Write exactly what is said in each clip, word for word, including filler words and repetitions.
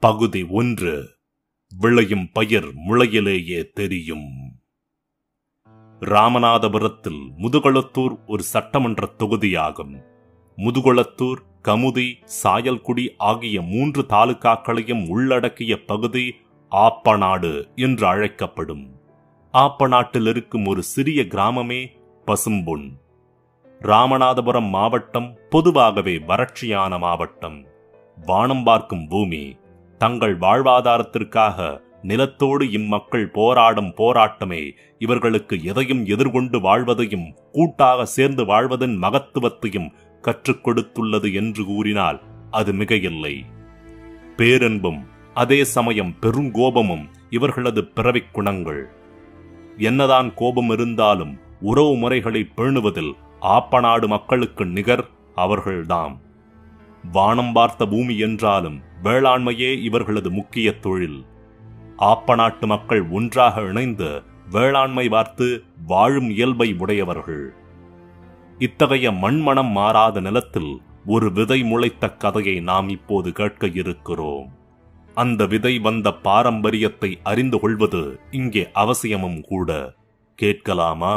பகுதி ஒன்று. விளையும் பயிர் முளையிலேயே தெரியும். ராமநாதபுரத்தில் முதுகுளத்தூர் ஒரு சட்டமன்ற தொகுதியாகும். முதுகுளத்தூர், கமுதி, சாயல்குடி ஆகிய மூன்று தாலுகாக்களையும் உள்ளடக்கிய பகுதி ஆப்பநாடு என்று அழைக்கப்படும். ஆப்பநாட்டில் இருக்கும் ஒரு சிறிய கிராமமே பசும்பொன். ராமநாதபுரம் மாவட்டம் பொதுவாகவே வறட்சியான மாவட்டம். வானம் பார்க்கும் பூமி. தங்கள் வாழ்வாதாரத்திற்காக நிலத்தோடு இம்மக்கள் போராடும் போராட்டமே இவர்களுக்கு எதையும் எதிர்கொண்டு வாழ்வதையும் கூட்டாக சேர்ந்து வாழ்வதன் மகத்துவத்தையும் கற்றுக் கொடுத்துள்ளது என்று கூறினால் அது மிகையில்லை. பேரன்பும் அதே சமயம் பெருங்கோபமும் இவர்களது பிறவிக் குணங்கள். என்னதான் கோபம் இருந்தாலும் உறவு முறைகளை பேணுவதில் ஆப்பநாடு மக்களுக்கு நிகர் அவர்கள்தாம். வானம் பார்த்த பூமி என்றாலும் வேளாண்மையே இவர்களது முக்கிய தொழில். ஆப்பநாட்டு மக்கள் ஒன்றாக இணைந்து வேளாண்மை பார்த்து வாழும் இயல்பை உடையவர்கள். இத்தகைய மண்மணம் மாறாத நிலத்தில் ஒரு விதை முளைத்த கதையை நாம் இப்போது கேட்க இருக்கிறோம். அந்த விதை வந்த பாரம்பரியத்தை அறிந்து கொள்வது இங்கே அவசியமும் கூட. கேட்கலாமா?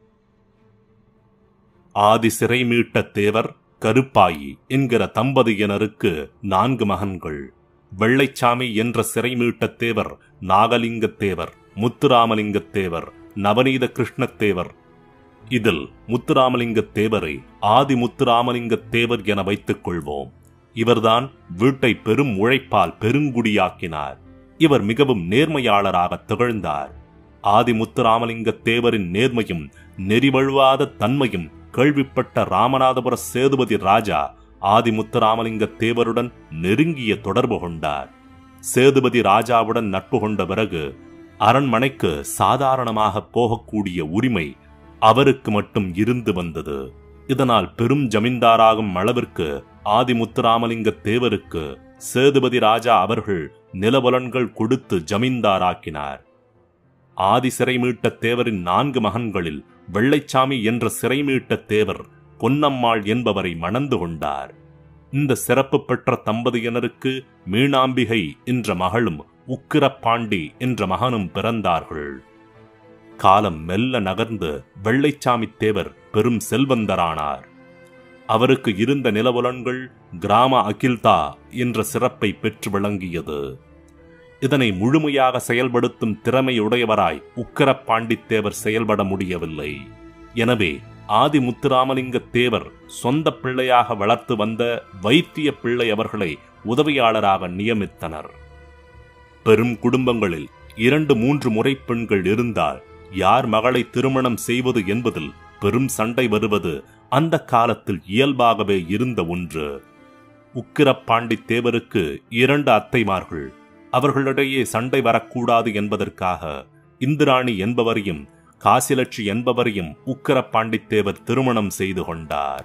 ஆதி சிறை மீட்ட தேவர், கருப்பாயி என்கிற தம்பதியினருக்கு நான்கு மகன்கள். வெள்ளைச்சாமி என்ற சிறை மீட்ட தேவர் நாகலிங்க தேவர், முத்துராமலிங்க தேவர், நவநீத கிருஷ்ண தேவர். இதில் முத்துராமலிங்க தேவரை ஆதி முத்துராமலிங்க தேவர் என வைத்துக் கொள்வோம். இவர்தான் வீட்டை பெரும் உழைப்பால் பெருங்குடியாக்கினார். இவர் மிகவும் நேர்மையாளராக திகழ்ந்தார். ஆதி முத்துராமலிங்க தேவரின் நேர்மையும் நெறிவழுவாத தன்மையும் கேள்விப்பட்ட ராமநாதபுர சேதுபதி ராஜா ஆதி முத்துராமலிங்க தேவருடன் நெருங்கிய தொடர்பு கொண்டார். சேதுபதி ராஜாவுடன் நட்பு கொண்ட பிறகு அரண்மனைக்கு சாதாரணமாக போகக்கூடிய உரிமை அவருக்கு மட்டும் இருந்து வந்தது. இதனால் பெரும் ஜமீன்தாராகும் அளவிற்கு ஆதி முத்துராமலிங்க தேவருக்கு சேதுபதி ராஜா அவர்கள் நிலபலன்கள் கொடுத்து ஜமீன்தாராக்கினார். ஆதி சிறை மீட்ட தேவரின் நான்கு மகன்களில் வெள்ளைச்சாமி என்ற சிறை மீட்ட தேவர் பொன்னம்மாள் என்பவரை மணந்து கொண்டார். இந்த சிறப்பு பெற்ற தம்பதியினருக்கு மீனாம்பிகை என்ற மகளும் உக்கிரப்பாண்டி என்ற மகனும் பிறந்தார்கள். காலம் மெல்ல நகர்ந்து வெள்ளைச்சாமி தேவர் பெரும் செல்வந்தரானார். அவருக்கு இருந்த நிலபுலன்கள் கிராம அகில்தா என்ற சிறப்பை பெற்று விளங்கியது. இதனை முழுமையாக செயல்படுத்தும் திறமையுடையவராய் உக்கிரப்பாண்டி தேவர் செயல்பட முடியவில்லை. எனவே ஆதி முத்துராமலிங்க தேவர் சொந்த பிள்ளையாக வளர்த்து வந்த வைத்திய பிள்ளை அவர்களை உதவியாளராக நியமித்தனர். பெரும் குடும்பங்களில் இரண்டு மூன்று முறை பெண்கள் இருந்தால் யார் மகளை திருமணம் செய்வது என்பதில் பெரும் சண்டை வருவது அந்த காலத்தில் இயல்பாகவே இருந்த ஒன்று. உக்கிரப்பாண்டி தேவருக்கு இரண்டு அத்தைமார்கள். அவர்களிடையே சண்டை வரக்கூடாது என்பதற்காக இந்திராணி என்பவரையும் காசிலட்சி என்பவரையும் உக்கிரப்பாண்டி தேவர் திருமணம் செய்து கொண்டார்.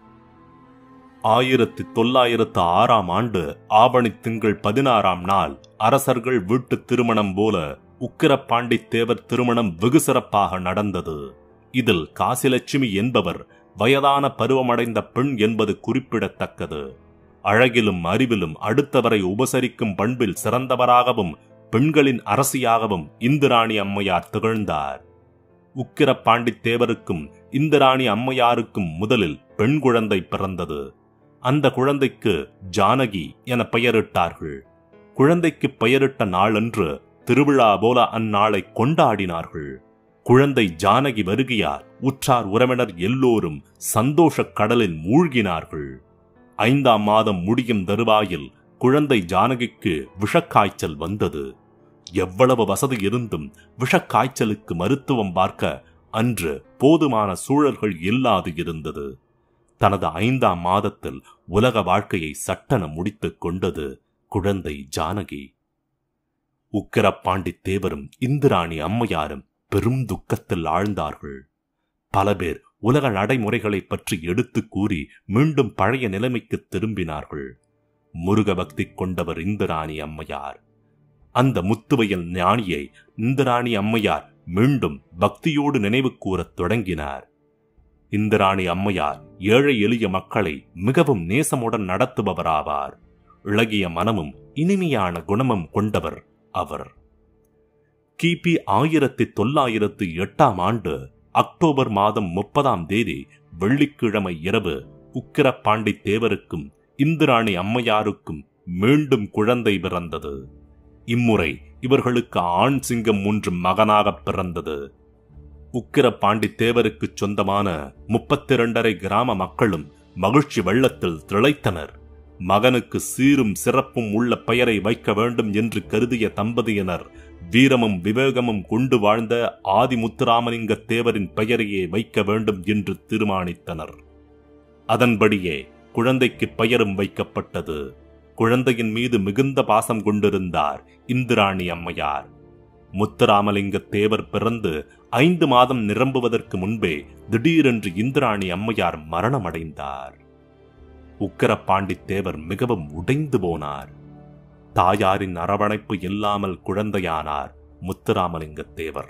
ஆயிரத்தி தொள்ளாயிரத்து ஆறாம் ஆண்டு ஆவணி திங்கள் பதினாறாம் நாள் அரசர்கள் வீட்டு திருமணம் போல உக்கிரப்பாண்டி தேவர் திருமணம் வெகு சிறப்பாக நடந்தது. இதில் காசிலட்சுமி என்பவர் வயதான பருவமடைந்த பெண் என்பது குறிப்பிடத்தக்கது. அழகிலும் அறிவிலும் அடுத்தவரை உபசரிக்கும் பண்பில் சிறந்தவராகவும் பெண்களின் அரசியாகவும் இந்திராணி அம்மையார் திகழ்ந்தார். உக்கிரப்பாண்டி தேவருக்கும் இந்திராணி அம்மையாருக்கும் முதலில் பெண் குழந்தை பிறந்தது. அந்த குழந்தைக்கு ஜானகி என பெயரிட்டார்கள். குழந்தைக்கு பெயரிட்ட நாளன்று திருவிழா போல அந்நாளை கொண்டாடினார்கள். குழந்தை ஜானகி வருகையால் உற்றார் உறவினர் எல்லோரும் சந்தோஷக் கடலில் மூழ்கினார்கள். ஐந்தாம் மாதம் முடியும் தருவாயில் குழந்தை ஜானகிக்கு விஷக்காய்ச்சல் வந்தது. எவ்வளவு வசதி இருந்தும் விஷக்காய்ச்சலுக்கு மருத்துவம் பார்க்க அன்று போதுமான சூழல்கள் இல்லாது இருந்தது. தனது ஐந்தாம் மாதத்தில் உலக வாழ்க்கையை சட்டென முடித்துக் கொண்டது குழந்தை ஜானகி. உக்கிரப்பாண்டி தேவரும் இந்திராணி அம்மையாரும் பெரும் துக்கத்தில் ஆழ்ந்தார்கள். பல பேர் உலக நடைமுறைகளை பற்றி எடுத்து கூறி மீண்டும் பழைய நிலைமைக்கு திரும்பினார்கள். முருக பக்தி கொண்டவர் இந்திராணி அம்மையார். அந்த முத்துவையல் ஞானியை இந்திராணி அம்மையார் மீண்டும் பக்தியோடு நினைவு கூறத் தொடங்கினார். இந்திராணி அம்மையார் ஏழை எளிய மக்களை மிகவும் நேசமுடன் நடத்துபவராவார். இளகிய மனமும் இனிமையான குணமும் கொண்டவர் அவர். கிபி ஆயிரத்தி தொள்ளாயிரத்தி எட்டாம் ஆண்டு அக்டோபர் மாதம் முப்பதாம் தேதி வெள்ளிக்கிழமை இரவு உக்கிரப்பாண்டி தேவருக்கும் இந்திராணி அம்மையாருக்கும் மீண்டும் குழந்தை பிறந்தது. இம்முறை இவர்களுக்கு ஆண் சிங்கம் ஒன்று மகனாகப் பிறந்தது. உக்கிரப்பாண்டி தேவருக்கு சொந்தமான முப்பத்தி இரண்டரை கிராம மக்களும் மகிழ்ச்சி வெள்ளத்தில் திளைத்தனர். மகனுக்கு சீரும் சிறப்பும் உள்ள பெயரை வைக்க வேண்டும் என்று கருதிய தம்பதியினர் வீரமும் விவேகமும் கொண்டு வாழ்ந்த ஆதி முத்துராமலிங்க தேவரின் பெயரையே வைக்க வேண்டும் என்று தீர்மானித்தனர். அதன்படியே குழந்தைக்கு பெயரும் வைக்கப்பட்டது. குழந்தையின் மீது மிகுந்த பாசம் கொண்டிருந்தார் இந்திராணி அம்மையார். முத்துராமலிங்க தேவர் பிறந்து ஐந்து மாதம் நிரம்புவதற்கு முன்பே திடீரென்று இந்திராணி அம்மையார் மரணமடைந்தார். உக்கிரப்பாண்டி தேவர் மிகவும் உடைந்து போனார். தாயாரின் அரவணைப்பு இல்லாமல் குழந்தையானார் முத்துராமலிங்க தேவர்.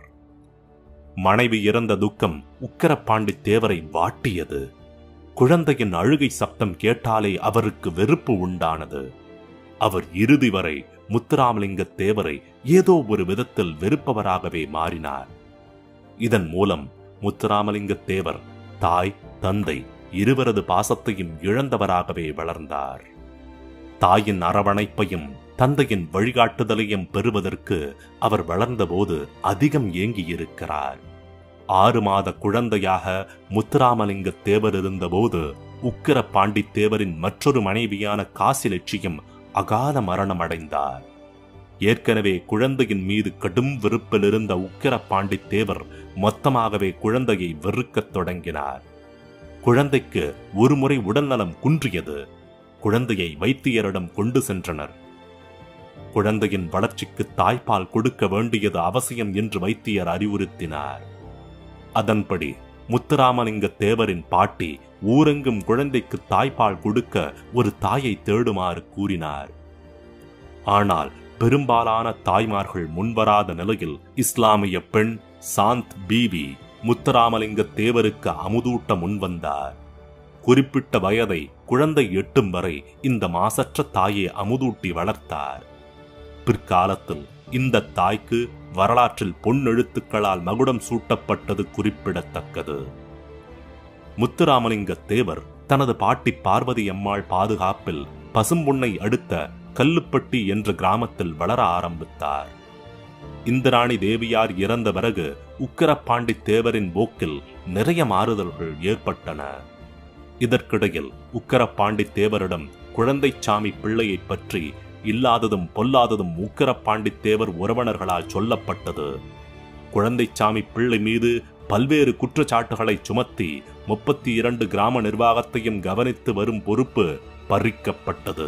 மனைவி இறந்த துக்கம் உக்கிரப்பாண்டி தேவரை வாட்டியது. குழந்தையின் அழுகை சப்தம் கேட்டாலே அவருக்கு வெறுப்பு உண்டானது. அவர் இறுதி வரை முத்துராமலிங்க தேவரை ஏதோ ஒரு விதத்தில் வெறுப்பவராகவே மாறினார். இதன் மூலம் முத்துராமலிங்க தேவர் தாய் தந்தை இருவரது பாசத்தையும் இழந்தவராகவே வளர்ந்தார். தாயின் அரவணைப்பையும் தந்தையின் வழிகாட்டுதலையும் பெறுவதற்கு அவர் வளர்ந்தபோது அதிகம் ஏங்கியிருக்கிறார். ஆறு மாத குழந்தையாக முத்துராமலிங்க தேவர் இருந்தபோது உக்கிரப்பாண்டி தேவரின் மற்றொரு மனைவியான காசி லட்சியம் அகால மரணம் அடைந்தார். ஏற்கனவே குழந்தையின் மீது கடும் வெறுப்பில் இருந்த உக்கிரப்பாண்டி தேவர் மொத்தமாகவே குழந்தையை வெறுக்கத் தொடங்கினார். குழந்தைக்கு ஒருமுறை உடல்நலம் குன்றியது. குழந்தையை வைத்தியரிடம் கொண்டு சென்றனர். குழந்தையின் வளர்ச்சிக்கு தாய்ப்பால் கொடுக்க வேண்டியது அவசியம் என்று வைத்தியர் அறிவுறுத்தினார். அதன்படி முத்துராமலிங்க தேவரின் பாட்டி ஊரெங்கும் குழந்தைக்கு தாய்ப்பால் கொடுக்க ஒரு தாயை தேடுமாறு கூறினார். ஆனால் பெரும்பாலான தாய்மார்கள் முன்வராத நிலையில் இஸ்லாமிய பெண் சாந்த் பீவி முத்துராமலிங்க தேவருக்கு அமுதூட்ட முன்வந்தார். குறிப்பிட்ட வயதை குழந்தை எட்டும் வரை இந்த மாசற்ற தாயை அமுதூட்டி வளர்த்தார். பிற்காலத்தில் இந்த தாய்க்கு வரலாற்றில் பொன்னெழுத்துக்களால் மகுடம் சூட்டப்பட்டது குறிப்பிடத்தக்கது. முத்துராமலிங்க தேவர் தனது பாட்டி பார்வதியம்மாள் பாதுகாப்பில் பசும்பொன்னை அடுத்த கல்லுப்பட்டி என்ற கிராமத்தில் வளர ஆரம்பித்தார். இந்திராணி தேவியார் இறந்த பிறகு உக்கிரப்பாண்டி தேவரின் போக்கில் நிறைய மாறுதல்கள் ஏற்பட்டன. இதற்கிடையில் உக்கிரப்பாண்டி தேவரிடம் குழந்தைச்சாமி பிள்ளையை பற்றி இல்லாததும் பொல்லாததும் உக்கிரப்பாண்டி தேவர் உறவினர்களால் சொல்லப்பட்டது. குழந்தைச்சாமி பிள்ளை மீது பல்வேறு குற்றச்சாட்டுகளை சுமத்தி முப்பத்தி இரண்டு கிராம நிர்வாகத்தையும் கவனித்து வரும் பொறுப்பு பறிக்கப்பட்டது.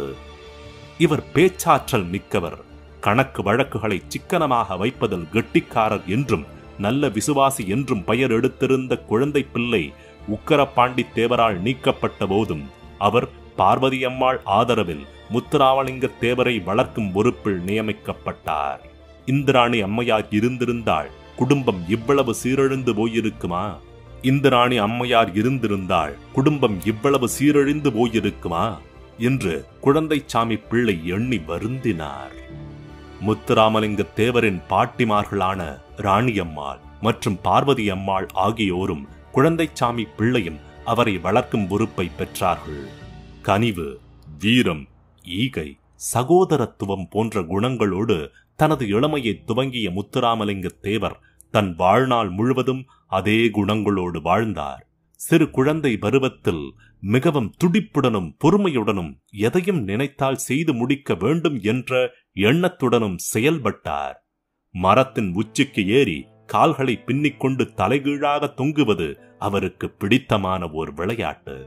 இவர் பேச்சாற்றல் மிக்கவர், கணக்கு வழக்குகளை சிக்கனமாக வைப்பதில் கெட்டிக்காரர் என்றும் நல்ல விசுவாசி என்றும் பெயர் எடுத்திருந்த குழந்தை பிள்ளை உக்கிரப்பாண்டி தேவரால் நீக்கப்பட்ட போதும் அவர் பார்வதியம்மாள் ஆதரவில் முத்துராமலிங்க தேவரை வளர்க்கும் பொறுப்பில் நியமிக்கப்பட்டார். இந்திராணி அம்மையார் இருந்திருந்தால் குடும்பம் இவ்வளவு சீரழிந்து போயிருக்குமா? இந்திராணி அம்மையார் இருந்திருந்தால் குடும்பம் இவ்வளவு சீரழிந்து போயிருக்குமா என்று குழந்தைச்சாமி பிள்ளை எண்ணி வருந்தினார். முத்துராமலிங்க தேவரின் பாட்டிமார்களான ராணியம்மாள் மற்றும் பார்வதி அம்மாள் ஆகியோரும் குழந்தைச்சாமி பிள்ளையும் அவரை வளர்க்கும் பொறுப்பை பெற்றார்கள். கனிவு, வீரம், ஈகை, சகோதரத்துவம் போன்ற குணங்களோடு தனது இளமையை துவங்கிய முத்துராமலிங்க தேவர் தன் வாழ்நாள் முழுவதும் அதே குணங்களோடு வாழ்ந்தார். சிறு குழந்தை பருவத்தில் மிகவும் துடிப்புடனும் பொறுமையுடனும் எதையும் நினைத்தால் செய்து முடிக்க வேண்டும் என்ற எண்ணத்துடனும் செயல்பட்டார். மரத்தின் உச்சிக்கு ஏறி கால்களை பின்னிக்கொண்டு தலைகீழாக தொங்குவது அவருக்கு பிடித்தமான ஓர் விளையாட்டு.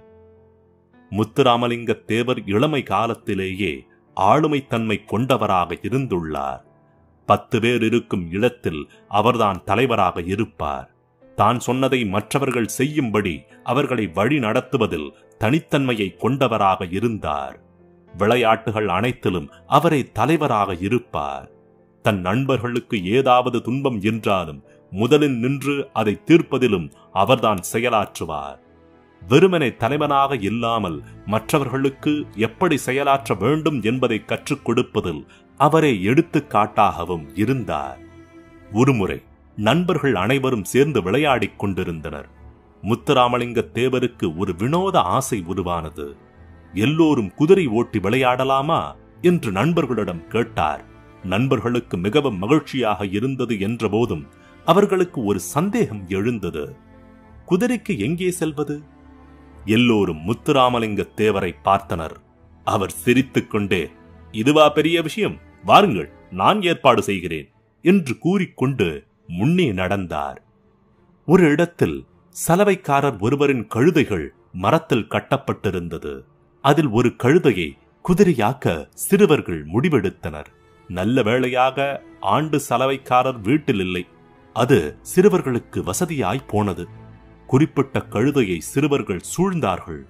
முத்துராமலிங்க தேவர் இளமை காலத்திலேயே ஆளுமைத்தன்மை கொண்டவராக இருந்துள்ளார். பத்து பேர் இருக்கும் இடத்தில் அவர்தான் தலைவராக இருப்பார். தான் சொன்னதை மற்றவர்கள் செய்யும்படி அவர்களை வழி நடத்துவதில் தனித்தன்மையை கொண்டவராக இருந்தார். விளையாட்டுகள் அனைத்திலும் அவரே தலைவராக இருப்பார். தன் நண்பர்களுக்கு ஏதாவது துன்பம் என்றாலும் முதலில் நின்று அதை தீர்ப்பதிலும் அவர்தான் செயலாற்றுவார். வெறுமனை தலைவனாக இல்லாமல் மற்றவர்களுக்கு எப்படி செயலாற்ற வேண்டும் என்பதை கற்றுக் கொடுப்பதில் அவரே எடுத்துக்காட்டாகவும் இருந்தார். ஒருமுறை நண்பர்கள் அனைவரும் சேர்ந்து விளையாடிக் கொண்டிருந்தனர். முத்துராமலிங்க தேவருக்கு ஒரு வினோத ஆசை உருவானது. எல்லோரும் குதிரை ஓட்டி விளையாடலாமா என்று நண்பர்களிடம் கேட்டார். நண்பர்களுக்கு மிகவும் மகிழ்ச்சியாக இருந்தது என்ற போதும் அவர்களுக்கு ஒரு சந்தேகம் எழுந்தது. குதிரைக்கு எங்கே செல்வது? எல்லோரும் முத்துராமலிங்க தேவரை பார்த்தனர். அவர் சிரித்துக் கொண்டே, இதுவா பெரிய விஷயம், வாருங்கள், நான் ஏற்பாடு செய்கிறேன் என்று கூறிக்கொண்டு முன்னே நடந்தார். ஒரு இடத்தில் சலவைக்காரர் ஒருவரின் கழுதைகள் மரத்தில் கட்டப்பட்டிருந்தது. அதில் ஒரு கழுதையை குதிரையாக்க சிறுவர்கள் முடிவெடுத்தனர். நல்ல வேளையாக ஆண்டு சலவைக்காரர் வீட்டில் இல்லை. அது சிறுவர்களுக்கு வசதியாய் போனது. குறிப்பிட்ட கழுதையை சிறுவர்கள் சூழ்ந்தார்கள்.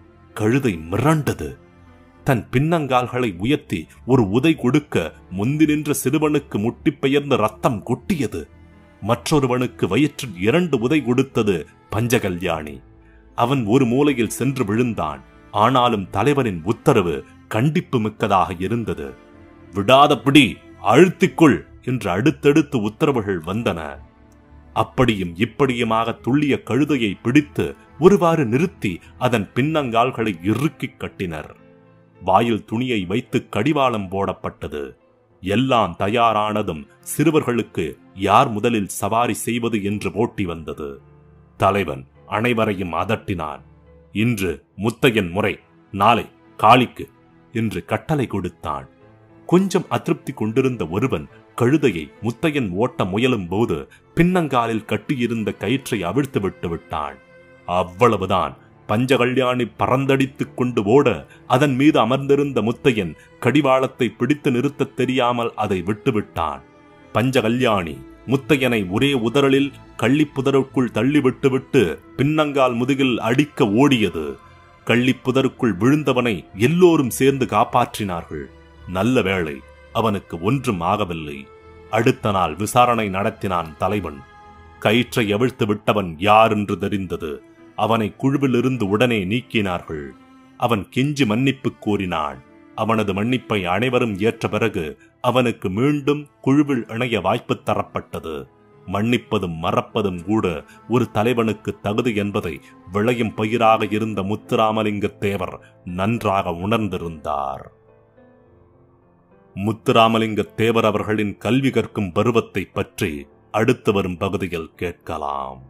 கழுதை மிரண்டது. தன் பின்னங்கால்களை உயர்த்தி ஒரு உதை கொடுக்க முந்தி நின்ற சிறுவனுக்கு முட்டி பெயர்ந்த ரத்தம் கொட்டியது. மற்றொருவனுக்கு வயிற்றில் இரண்டு உதை கொடுத்தது பஞ்சகல்யாணி. அவன் ஒரு மூலையில் சென்று விழுந்தான். ஆனாலும் தலைவரின் உத்தரவு கண்டிப்பு மிக்கதாக இருந்தது. விடாத பிடி, அழுத்திக்குள் என்று அடுத்தடுத்து உத்தரவுகள் வந்தன. அப்படியும் இப்படியுமாக துள்ளிய கழுதையை பிடித்து ஒருவாறு நிறுத்தி அதன் பின்னங்கால்களை இறுக்கிக் கட்டினர். வாயில் துணியை வைத்து கடிவாளம் போடப்பட்டது. எல்லாம் தயாரானதும் சிறுவர்களுக்கு யார் முதலில் சவாரி செய்வது என்று போட்டி வந்தது. தலைவன் அனைவரையும் அதட்டினான். இன்று முத்தையன் முறை, நாளை காளிக்கு என்று கட்டளை கொடுத்தான். கொஞ்சம் அதிருப்தி கொண்டிருந்த ஒருவன் கழுதையை முத்தையன் ஓட்ட முயலும் போது பின்னங்காலில் கட்டியிருந்த கயிற்றை அவிழ்த்து விட்டு விட்டான். அவ்வளவுதான். பஞ்சகல்யாணி பறந்தடித்துக் கொண்டு ஓட அதன் மீது அமர்ந்திருந்த முத்தையன் கடிவாளத்தை பிடித்து நிறுத்த தெரியாமல் அதை விட்டுவிட்டான். பஞ்சகல்யாணி முத்தையனை ஒரே உதறலில் கள்ளிப்புதருக்குள் தள்ளிவிட்டுவிட்டு பின்னங்கால் முதுகில் அடிக்க ஓடியது. கள்ளிப்புதருக்குள் விழுந்தவனை எல்லோரும் சேர்ந்து காப்பாற்றினார்கள். நல்ல வேளை, அவனுக்கு ஒன்றும் ஆகவில்லை. அடுத்த நாள் விசாரணை நடத்தினான் தலைவன். கயிற்றை அவிழ்த்து விட்டவன் யார் என்று தெரிந்தது. அவனை குழுவிலிருந்து உடனே நீக்கினார்கள். அவன் கெஞ்சி மன்னிப்பு கோரினான். அவனது மன்னிப்பை அனைவரும் ஏற்ற பிறகு அவனுக்கு மீண்டும் குழுவில் இணைய வாய்ப்பு தரப்பட்டது. மன்னிப்பதும் மறப்பதும் கூட ஒரு தலைவனுக்கு தகுதி என்பதை விளையும் பயிராக இருந்த முத்துராமலிங்க தேவர் நன்றாக உணர்ந்திருந்தார். முத்துராமலிங்க தேவர் அவர்களின் கல்வி கற்கும் பருவத்தை பற்றி அடுத்து வரும் பகுதியில் கேட்கலாம்.